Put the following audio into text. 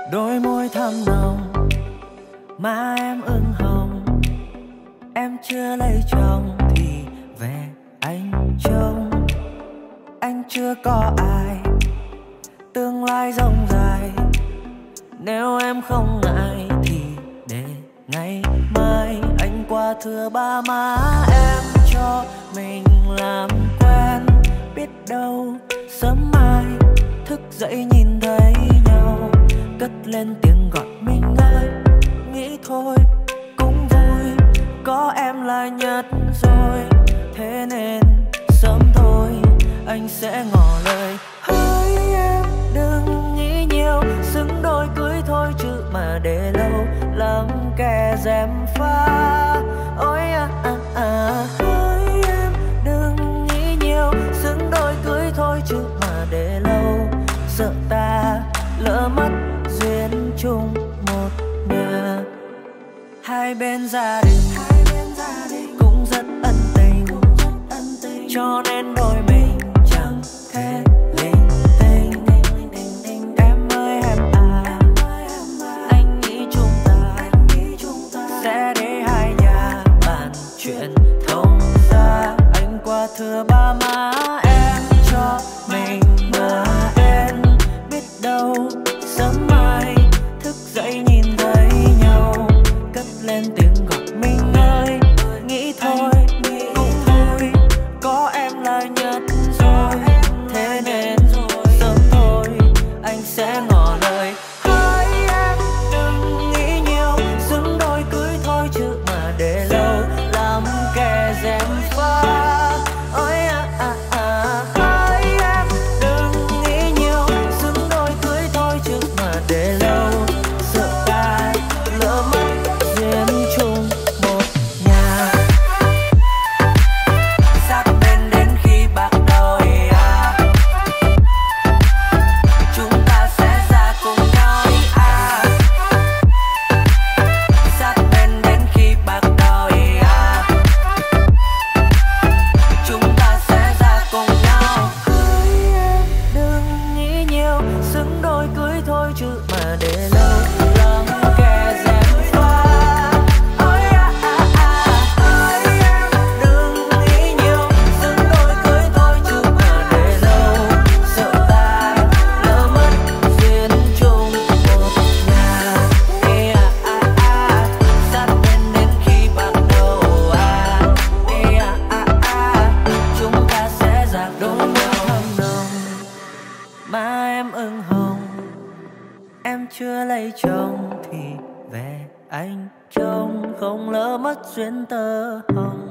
Đôi môi thắm nồng, má em ửng hồng. Em chưa lấy chồng thì về anh trông. Anh chưa có ai, tương lai rộng dài. Nếu em không ngại thì để ngày mai anh qua thưa ba má em cho mình làm quen. Biết đâu sớm mai thức dậy nhìn thấy nhau, cất lên tiếng gọi mình ơi. Nghĩ thôi cũng vui, có em là nhất rồi. Thế nên sớm thôi anh sẽ ngỏ lời. Hỡi em đừng nghĩ nhiều, xứng đôi cưới thôi chứ mà để lâu lắm kẻ gièm pha. Ôi hỡi em đừng nghĩ nhiều, xứng đôi cưới thôi chứ mà để lâu sợ ta lỡ mất duyên chung một nhà. Hai bên gia đình cũng rất ân tình, cho nên đôi mình chẳng thể linh tinh. Em ơi em à, anh nghĩ chúng ta sẽ để hai nhà bàn chuyện thông ra. Anh qua thưa ba má em cho mình mà em. Biết đâu sớm mai thức dậy nhìn thấy nhau, cất lên tiếng gọi mình ơi. Nghĩ thôi cũng thôi, có em là nhất rồi. Thế nên sớm thôi anh sẽ ngỏ lời. Hỡi em đừng nghĩ nhiều, xứng đôi cưới thôi chứ mà để lâu làm kẻ gièm pha. Ôi hỡi em đừng nghĩ nhiều, xứng đôi cưới thôi chứ mà để lâu sợ ta lỡ mất duyên chung một nhà. Sát bên đến khi bạc đôi chúng ta sẽ ra cùng nhau Sát bên đến khi bạc đôi chúng ta sẽ ra cùng nhau. Hỡi em đừng nghĩ nhiều, xứng đôi cưới thôi chứ mà để lâu lắm kẻ gièm pha. Ôi hỡi em đừng nghĩ nhiều, xứng đôi cưới thôi chứ mà để lâu sợ ta lỡ mất duyên chung một nhà. Sát bên đến khi bạc đầu chúng ta sẽ ra đôi môi thắm nồng, má em ửng hồng. Em chưa lấy chồng thì về anh trông, không lỡ mất duyên tơ hồng.